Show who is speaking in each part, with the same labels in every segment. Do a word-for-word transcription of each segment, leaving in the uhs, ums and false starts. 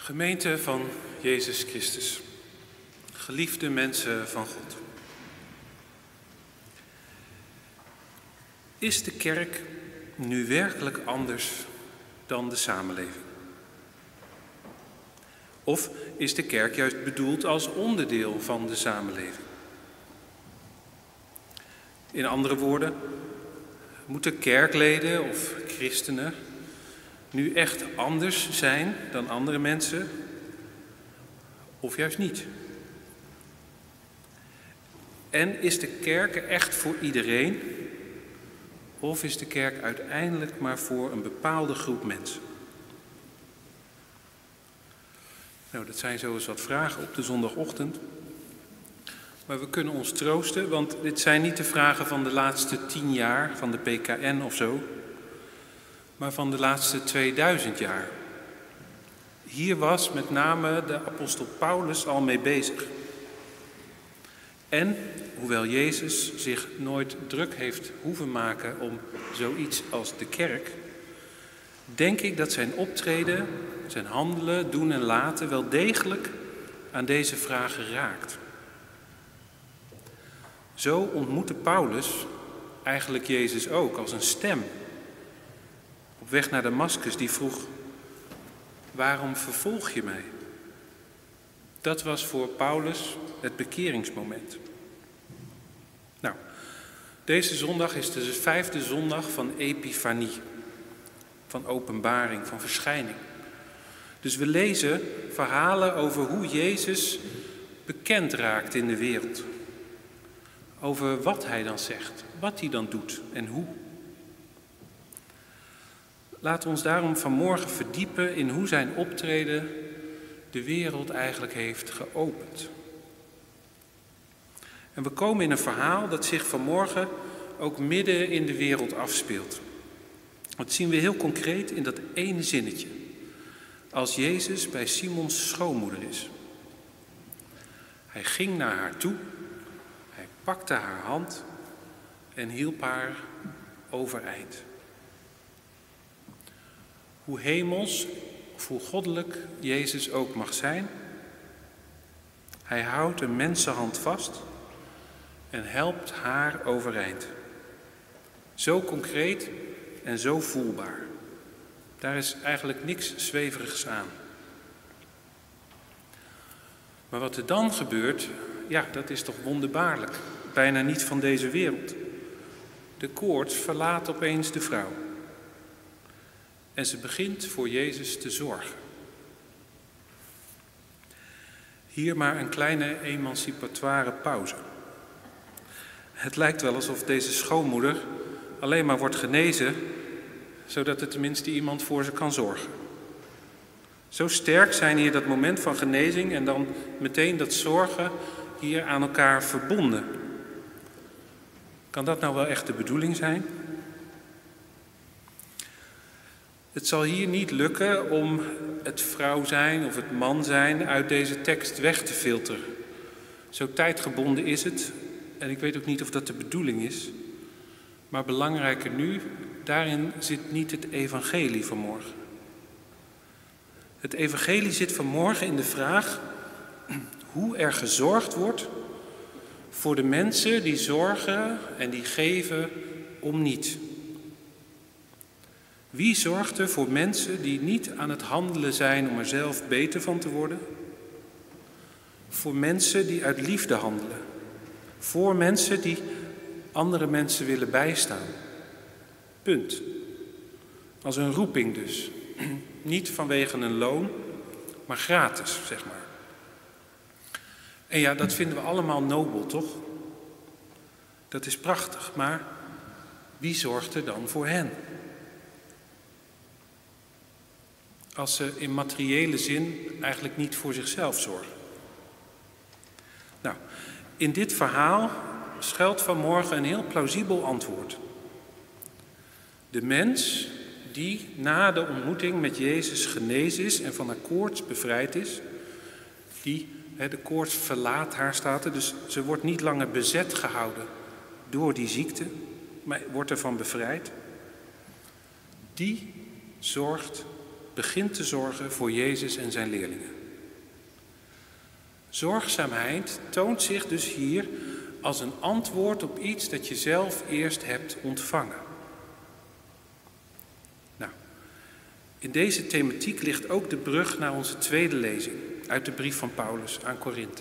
Speaker 1: Gemeente van Jezus Christus, geliefde mensen van God. Is de kerk nu werkelijk anders dan de samenleving? Of is de kerk juist bedoeld als onderdeel van de samenleving? In andere woorden, moeten kerkleden of christenen nu echt anders zijn dan andere mensen, of juist niet? En is de kerk er echt voor iedereen, of is de kerk uiteindelijk maar voor een bepaalde groep mensen? Nou, dat zijn zo eens wat vragen op de zondagochtend. Maar we kunnen ons troosten, want dit zijn niet de vragen van de laatste tien jaar, van de P K N of zo, maar van de laatste tweeduizend jaar. Hier was met name de apostel Paulus al mee bezig. En, hoewel Jezus zich nooit druk heeft hoeven maken om zoiets als de kerk, denk ik dat zijn optreden, zijn handelen, doen en laten wel degelijk aan deze vragen raakt. Zo ontmoette Paulus eigenlijk Jezus ook als een stem op weg naar Damascus die vroeg: waarom vervolg je mij? Dat was voor Paulus het bekeringsmoment. Nou, deze zondag is de vijfde zondag van Epifanie, van openbaring, van verschijning. Dus we lezen verhalen over hoe Jezus bekend raakt in de wereld. Over wat hij dan zegt, wat hij dan doet en hoe. Laten we ons daarom vanmorgen verdiepen in hoe zijn optreden de wereld eigenlijk heeft geopend. En we komen in een verhaal dat zich vanmorgen ook midden in de wereld afspeelt. Dat zien we heel concreet in dat ene zinnetje. Als Jezus bij Simons schoonmoeder is. Hij ging naar haar toe, hij pakte haar hand en hielp haar overeind. Hoe hemels of hoe goddelijk Jezus ook mag zijn, hij houdt een mensenhand vast en helpt haar overeind. Zo concreet en zo voelbaar. Daar is eigenlijk niks zweverigs aan. Maar wat er dan gebeurt, ja, dat is toch wonderbaarlijk. Bijna niet van deze wereld. De koorts verlaat opeens de vrouw. En ze begint voor Jezus te zorgen. Hier maar een kleine emancipatoire pauze. Het lijkt wel alsof deze schoonmoeder alleen maar wordt genezen, zodat er tenminste iemand voor ze kan zorgen. Zo sterk zijn hier dat moment van genezing en dan meteen dat zorgen hier aan elkaar verbonden. Kan dat nou wel echt de bedoeling zijn? Het zal hier niet lukken om het vrouw zijn of het man zijn uit deze tekst weg te filteren. Zo tijdgebonden is het en ik weet ook niet of dat de bedoeling is. Maar belangrijker nu, daarin zit niet het evangelie vanmorgen. Het evangelie zit vanmorgen in de vraag hoe er gezorgd wordt voor de mensen die zorgen en die geven om niet. Wie zorgt er voor mensen die niet aan het handelen zijn om er zelf beter van te worden? Voor mensen die uit liefde handelen. Voor mensen die andere mensen willen bijstaan. Punt. Als een roeping dus. Niet vanwege een loon, maar gratis, zeg maar. En ja, dat vinden we allemaal nobel, toch? Dat is prachtig, maar wie zorgt er dan voor hen? Als ze in materiële zin eigenlijk niet voor zichzelf zorgen. Nou, in dit verhaal schuilt vanmorgen een heel plausibel antwoord. De mens die na de ontmoeting met Jezus genezen is en van haar koorts bevrijd is, die, de koorts verlaat haar, staat er, dus ze wordt niet langer bezet gehouden door die ziekte, maar wordt ervan bevrijd. Die zorgt begint te zorgen voor Jezus en zijn leerlingen. Zorgzaamheid toont zich dus hier als een antwoord op iets dat je zelf eerst hebt ontvangen. Nou, in deze thematiek ligt ook de brug naar onze tweede lezing uit de brief van Paulus aan Korinthe.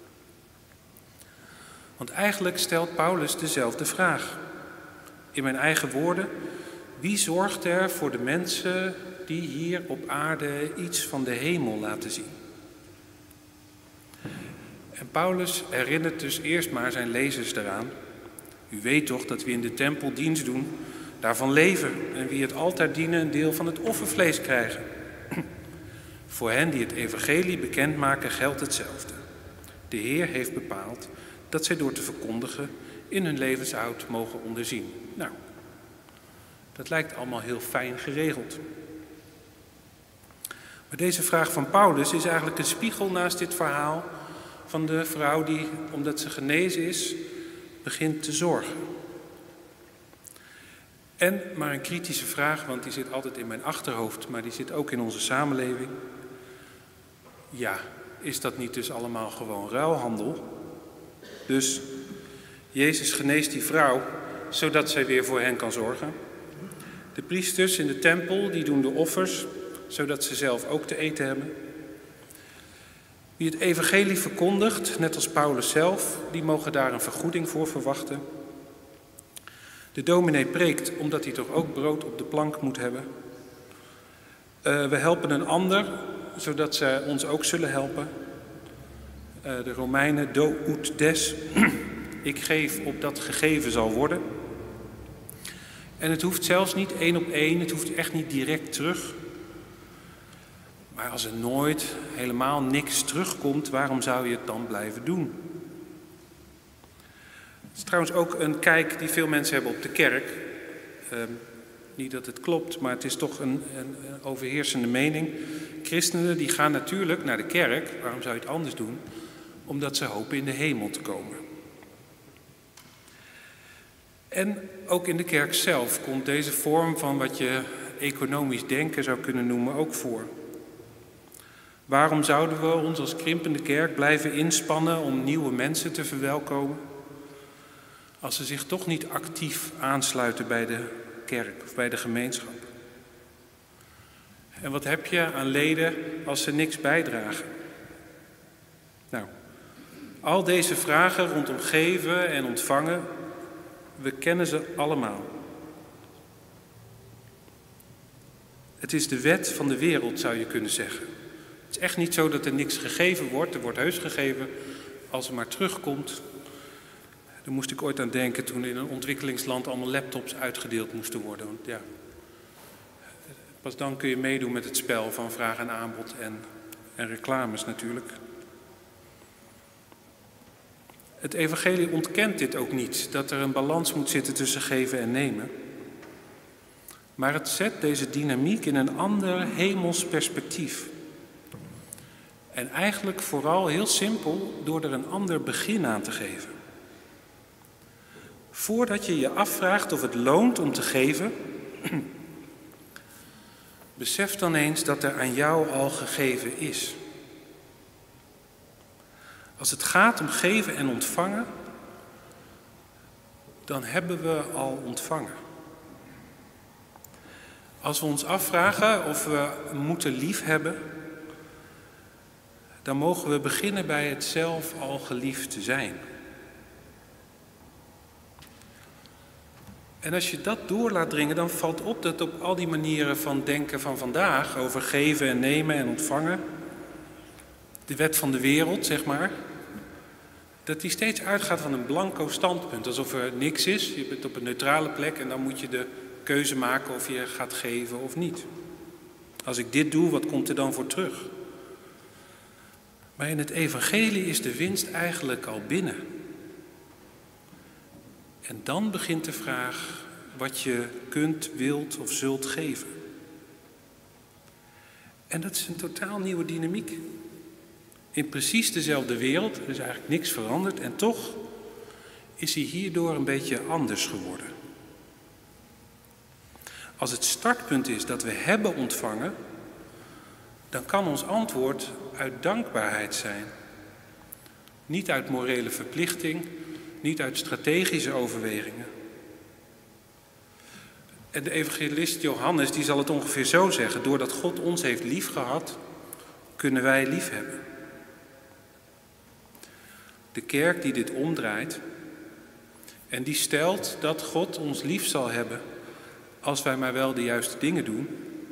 Speaker 1: Want eigenlijk stelt Paulus dezelfde vraag. In mijn eigen woorden, wie zorgt er voor de mensen die hier op aarde iets van de hemel laten zien? En Paulus herinnert dus eerst maar zijn lezers eraan. U weet toch dat we in de tempel dienst doen, daarvan leven en wie het altaar dienen een deel van het offervlees krijgen. Voor hen die het evangelie bekendmaken geldt hetzelfde. De Heer heeft bepaald dat zij door te verkondigen in hun levenshoud mogen onderzien. Nou, dat lijkt allemaal heel fijn geregeld. Maar deze vraag van Paulus is eigenlijk een spiegel naast dit verhaal van de vrouw die, omdat ze genezen is, begint te zorgen. En maar een kritische vraag, want die zit altijd in mijn achterhoofd, maar die zit ook in onze samenleving. Ja, is dat niet dus allemaal gewoon ruilhandel? Dus Jezus geneest die vrouw, zodat zij weer voor hen kan zorgen. De priesters in de tempel, die doen de offers, zodat ze zelf ook te eten hebben. Wie het evangelie verkondigt, net als Paulus zelf, die mogen daar een vergoeding voor verwachten. De dominee preekt omdat hij toch ook brood op de plank moet hebben. Uh, we helpen een ander, zodat zij ons ook zullen helpen. Uh, de Romeinen, do ut des, ik geef opdat gegeven zal worden. En het hoeft zelfs niet één op één, het hoeft echt niet direct terug. Maar als er nooit helemaal niks terugkomt, waarom zou je het dan blijven doen? Het is trouwens ook een kijk die veel mensen hebben op de kerk. Uh, niet dat het klopt, maar het is toch een, een, een overheersende mening. Christenen die gaan natuurlijk naar de kerk, waarom zou je het anders doen? Omdat ze hopen in de hemel te komen. En ook in de kerk zelf komt deze vorm van wat je economisch denken zou kunnen noemen ook voor. Waarom zouden we ons als krimpende kerk blijven inspannen om nieuwe mensen te verwelkomen, als ze zich toch niet actief aansluiten bij de kerk of bij de gemeenschap? En wat heb je aan leden als ze niks bijdragen? Nou, al deze vragen rondom geven en ontvangen, we kennen ze allemaal. Het is de wet van de wereld, zou je kunnen zeggen. Het is echt niet zo dat er niks gegeven wordt. Er wordt heus gegeven als er maar terugkomt. Daar moest ik ooit aan denken toen in een ontwikkelingsland allemaal laptops uitgedeeld moesten worden. Want ja, pas dan kun je meedoen met het spel van vraag en aanbod en, en reclames natuurlijk. Het evangelie ontkent dit ook niet, dat er een balans moet zitten tussen geven en nemen. Maar het zet deze dynamiek in een ander hemels perspectief. En eigenlijk vooral heel simpel door er een ander begin aan te geven. Voordat je je afvraagt of het loont om te geven, besef dan eens dat er aan jou al gegeven is. Als het gaat om geven en ontvangen, dan hebben we al ontvangen. Als we ons afvragen of we moeten liefhebben, dan mogen we beginnen bij het zelf al geliefd te zijn. En als je dat door laat dringen, dan valt op dat op al die manieren van denken van vandaag, over geven en nemen en ontvangen, de wet van de wereld, zeg maar, dat die steeds uitgaat van een blanco standpunt, alsof er niks is. Je bent op een neutrale plek en dan moet je de keuze maken of je gaat geven of niet. Als ik dit doe, wat komt er dan voor terug? Maar in het evangelie is de winst eigenlijk al binnen. En dan begint de vraag wat je kunt, wilt of zult geven. En dat is een totaal nieuwe dynamiek. In precies dezelfde wereld, er is eigenlijk niks veranderd en toch is hij hierdoor een beetje anders geworden. Als het startpunt is dat we hebben ontvangen, dan kan ons antwoord uit dankbaarheid zijn. Niet uit morele verplichting, niet uit strategische overwegingen. En de evangelist Johannes die zal het ongeveer zo zeggen: doordat God ons heeft liefgehad, kunnen wij liefhebben. De kerk die dit omdraait en die stelt dat God ons lief zal hebben als wij maar wel de juiste dingen doen,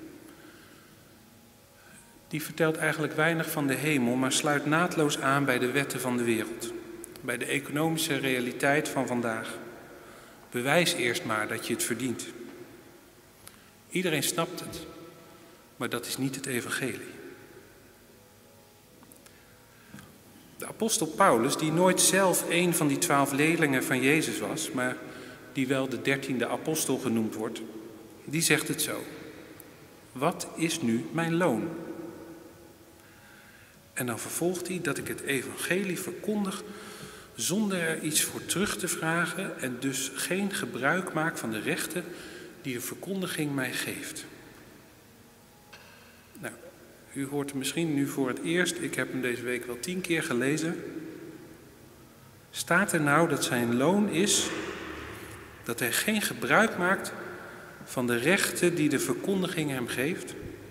Speaker 1: die vertelt eigenlijk weinig van de hemel, maar sluit naadloos aan bij de wetten van de wereld, bij de economische realiteit van vandaag. Bewijs eerst maar dat je het verdient. Iedereen snapt het, maar dat is niet het evangelie. De apostel Paulus, die nooit zelf een van die twaalf leerlingen van Jezus was, maar die wel de dertiende apostel genoemd wordt, die zegt het zo: wat is nu mijn loon? En dan vervolgt hij dat ik het evangelie verkondig zonder er iets voor terug te vragen en dus geen gebruik maak van de rechten die de verkondiging mij geeft. Nou, u hoort hem misschien nu voor het eerst, ik heb hem deze week wel tien keer gelezen. Staat er nou dat zijn loon is dat hij geen gebruik maakt van de rechten die de verkondiging hem geeft?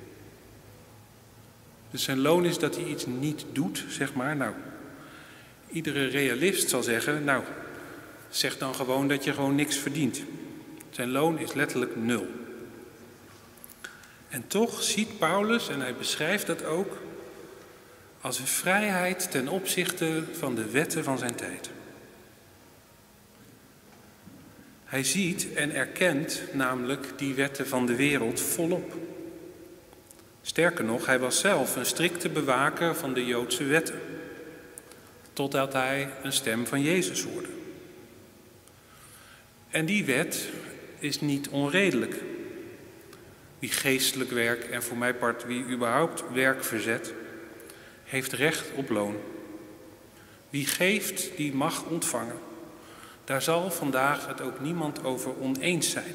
Speaker 1: Dus zijn loon is dat hij iets niet doet, zeg maar. Nou, iedere realist zal zeggen, nou, zeg dan gewoon dat je gewoon niks verdient. Zijn loon is letterlijk nul. En toch ziet Paulus, en hij beschrijft dat ook, als een vrijheid ten opzichte van de wetten van zijn tijd. Hij ziet en erkent namelijk die wetten van de wereld volop. Sterker nog, hij was zelf een strikte bewaker van de Joodse wetten, totdat hij een stem van Jezus hoorde. En die wet is niet onredelijk. Wie geestelijk werk en voor mijn part wie überhaupt werk verzet, heeft recht op loon. Wie geeft, die mag ontvangen. Daar zal vandaag het ook niemand over oneens zijn.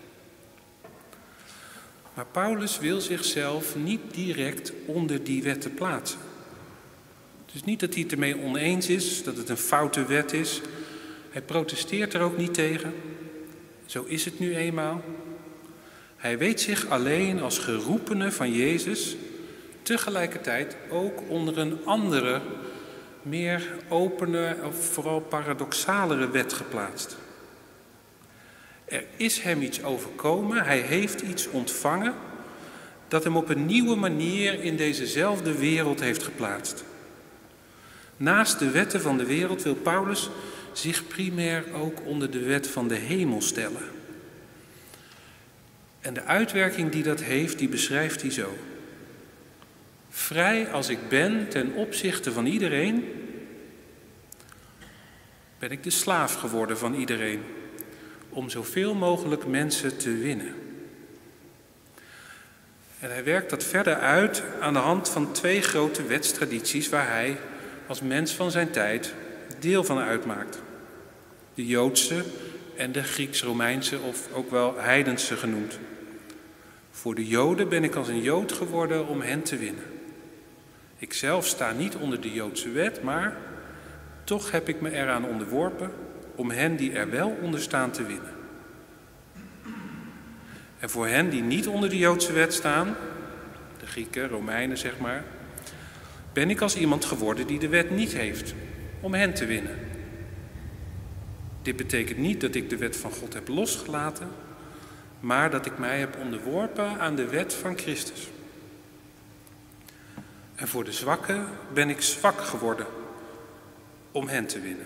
Speaker 1: Maar Paulus wil zichzelf niet direct onder die wetten plaatsen. Het is niet dat hij het ermee oneens is, dat het een foute wet is. Hij protesteert er ook niet tegen. Zo is het nu eenmaal. Hij weet zich alleen als geroepene van Jezus tegelijkertijd ook onder een andere, meer opene of vooral paradoxalere wet geplaatst. Er is hem iets overkomen, hij heeft iets ontvangen dat hem op een nieuwe manier in dezezelfde wereld heeft geplaatst. Naast de wetten van de wereld wil Paulus zich primair ook onder de wet van de hemel stellen. En de uitwerking die dat heeft, die beschrijft hij zo. Vrij als ik ben ten opzichte van iedereen, ben ik de slaaf geworden van iedereen, om zoveel mogelijk mensen te winnen. En hij werkt dat verder uit aan de hand van twee grote wetstradities waar hij als mens van zijn tijd deel van uitmaakt. De Joodse en de Grieks-Romeinse of ook wel heidense genoemd. Voor de Joden ben ik als een Jood geworden om hen te winnen. Ik zelf sta niet onder de Joodse wet, maar toch heb ik me eraan onderworpen om hen die er wel onder staan te winnen. En voor hen die niet onder de Joodse wet staan, de Grieken, Romeinen zeg maar, ben ik als iemand geworden die de wet niet heeft, om hen te winnen. Dit betekent niet dat ik de wet van God heb losgelaten, maar dat ik mij heb onderworpen aan de wet van Christus. En voor de zwakken ben ik zwak geworden om hen te winnen.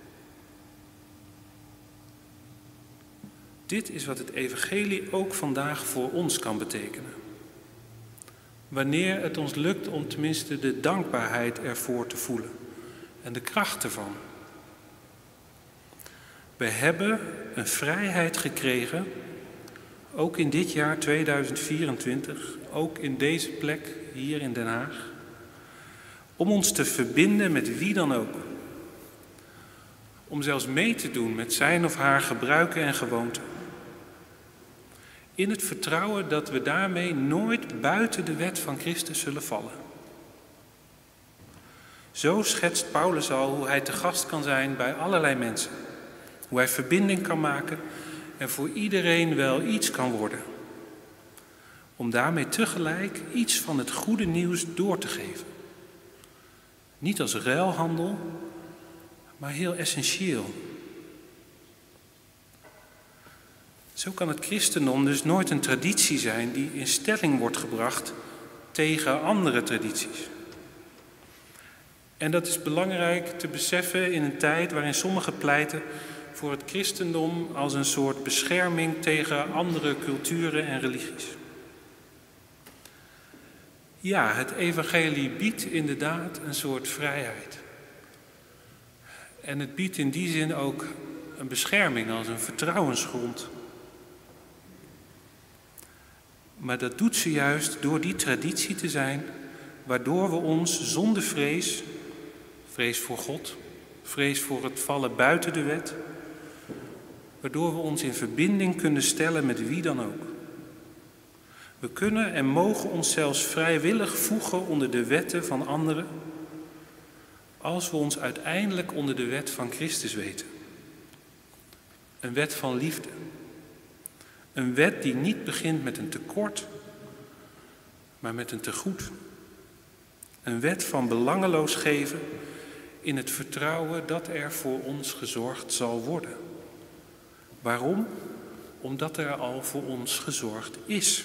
Speaker 1: Dit is wat het evangelie ook vandaag voor ons kan betekenen. Wanneer het ons lukt om tenminste de dankbaarheid ervoor te voelen en de kracht ervan. We hebben een vrijheid gekregen, ook in dit jaar tweeduizend vierentwintig, ook in deze plek hier in Den Haag, om ons te verbinden met wie dan ook. Om zelfs mee te doen met zijn of haar gebruiken en gewoonten. In het vertrouwen dat we daarmee nooit buiten de wet van Christus zullen vallen. Zo schetst Paulus al hoe hij te gast kan zijn bij allerlei mensen. Hoe hij verbinding kan maken en voor iedereen wel iets kan worden. Om daarmee tegelijk iets van het goede nieuws door te geven. Niet als ruilhandel, maar heel essentieel. Zo kan het christendom dus nooit een traditie zijn die in stelling wordt gebracht tegen andere tradities. En dat is belangrijk te beseffen in een tijd waarin sommigen pleiten voor het christendom als een soort bescherming tegen andere culturen en religies. Ja, het evangelie biedt inderdaad een soort vrijheid. En het biedt in die zin ook een bescherming als een vertrouwensgrond. Maar dat doet ze juist door die traditie te zijn, waardoor we ons zonder vrees, vrees voor God, vrees voor het vallen buiten de wet, waardoor we ons in verbinding kunnen stellen met wie dan ook. We kunnen en mogen ons zelfs vrijwillig voegen onder de wetten van anderen, als we ons uiteindelijk onder de wet van Christus weten. Een wet van liefde. Een wet die niet begint met een tekort, maar met een tegoed. Een wet van belangeloos geven in het vertrouwen dat er voor ons gezorgd zal worden. Waarom? Omdat er al voor ons gezorgd is.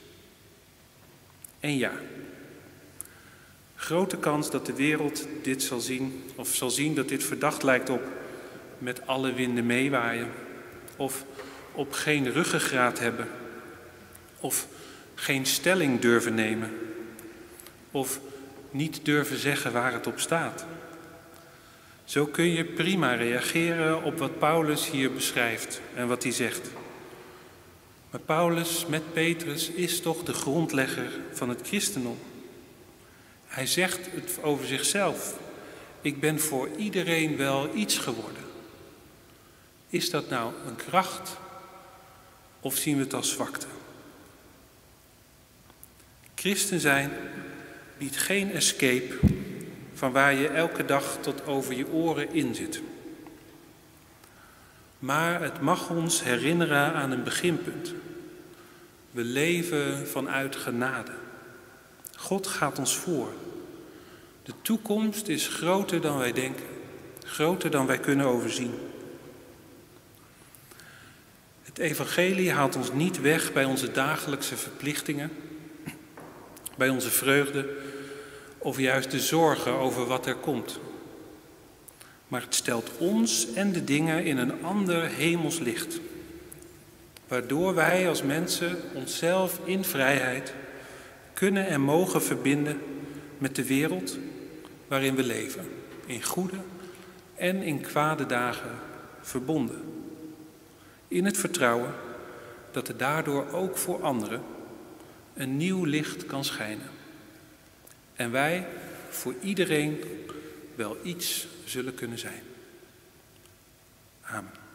Speaker 1: En ja, grote kans dat de wereld dit zal zien, of zal zien dat dit verdacht lijkt op met alle winden meewaaien, of op geen ruggengraat hebben, of geen stelling durven nemen, of niet durven zeggen waar het op staat. Zo kun je prima reageren op wat Paulus hier beschrijft en wat hij zegt. Maar Paulus met Petrus is toch de grondlegger van het christendom. Hij zegt het over zichzelf. Ik ben voor iedereen wel iets geworden. Is dat nou een kracht of zien we het als zwakte? Christen zijn biedt geen escape van waar je elke dag tot over je oren in zit. Maar het mag ons herinneren aan een beginpunt. We leven vanuit genade. God gaat ons voor. De toekomst is groter dan wij denken, groter dan wij kunnen overzien. Het evangelie haalt ons niet weg bij onze dagelijkse verplichtingen, bij onze vreugde of juist de zorgen over wat er komt. Maar het stelt ons en de dingen in een ander hemels licht, waardoor wij als mensen onszelf in vrijheid kunnen en mogen verbinden met de wereld waarin we leven, in goede en in kwade dagen verbonden. In het vertrouwen dat er daardoor ook voor anderen een nieuw licht kan schijnen. En wij voor iedereen wel iets zullen kunnen zijn. Amen.